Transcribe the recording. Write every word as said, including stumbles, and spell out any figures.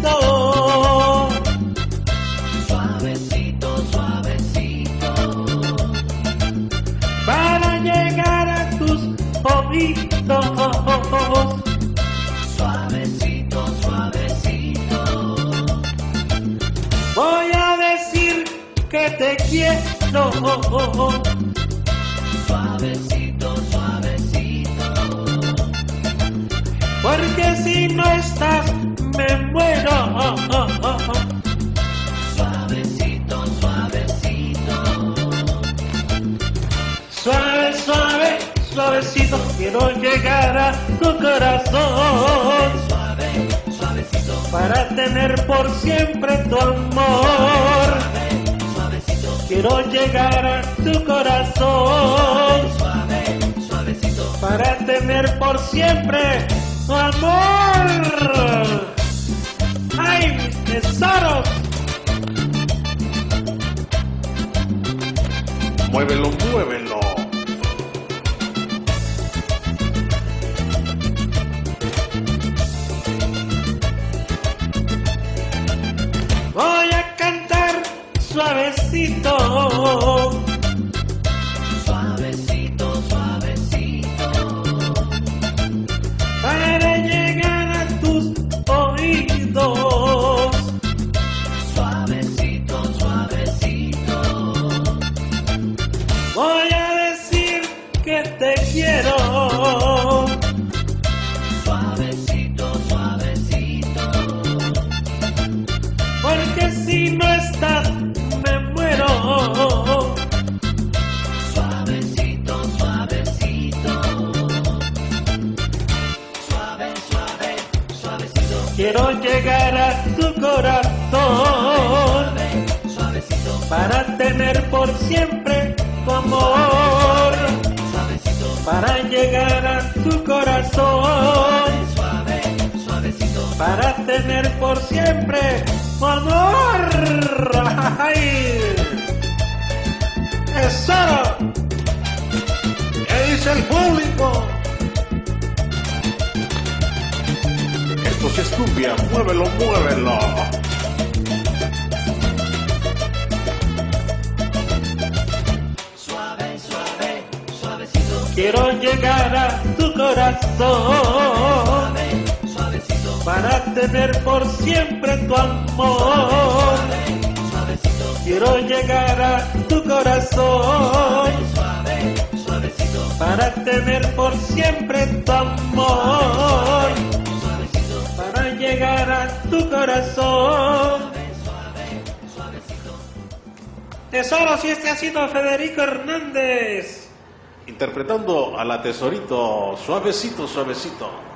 Suavecito, suavecito. Para llegar a tus oídos. Suavecito, suavecito. Voy a decir que te quiero. Suavecito, suavecito. Porque si no estás me muero. Suavecito, suavecito. Suave, suave, suavecito, quiero llegar a tu corazón. Suave, suavecito. Para tener por siempre tu amor. Suave, suavecito. Quiero llegar a tu corazón. Suave, suavecito. Para tener por siempre tu amor. ¡Ay, mis tesoros! Muévelo, muévelo. Voy a cantar suavecito. Suavecito, suavecito. Para llegar a tus oídos. Suavecito, suavecito. Voy a decir que te quiero. Suavecito, suavecito. Porque si no estás me muero. Suavecito, suavecito. Suave, suave, suavecito. Quiero llegar a tu corazón. Suave, suavecito. Para tener por siempre tu amor. Suavecito. Para llegar a tu corazón. Suave, suavecito. Para tener por siempre tu amor. ¡Ay! ¡Tesoro! ¿Qué dice el público? Esto sí es cumbia, muévelo, muévelo. Suave, suave, suavecito. Quiero llegar a tu corazón. Suave, suavecito. Para tener por siempre tu amor. Suavecito. Quiero llegar a tu corazón. Suave, suavecito. Para tener por siempre tu amor. Suavecito. Para llegar a tu corazón. Suave, suavecito. Tesoros, y este ha sido Federico Hernández. Interpretando a la Tesorito, suavecito, suavecito.